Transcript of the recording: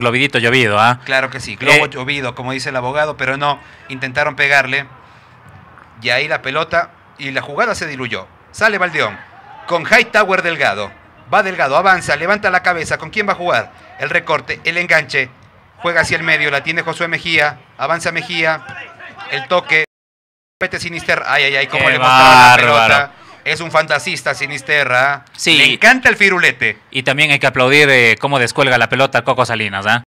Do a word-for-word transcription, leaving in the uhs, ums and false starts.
Globidito llovido, ¿ah? Claro que sí, globo Eh, llovido, como dice el abogado, pero no, intentaron pegarle. Y ahí la pelota y la jugada se diluyó. Sale Valdeón con Hightower Delgado. Va Delgado, avanza, levanta la cabeza. ¿Con quién va a jugar? El recorte, el enganche. Juega hacia el medio, la tiene Josué Mejía. Avanza Mejía. El toque. Pete Sinisterra. Ay, ay, ay, cómo Qué le mostraba la bárbaro. pelota. Es un fantasista Sinisterra. Sí. Le encanta el firulete. Y también hay que aplaudir eh, cómo descuelga la pelota Coco Salinas, ¿ah?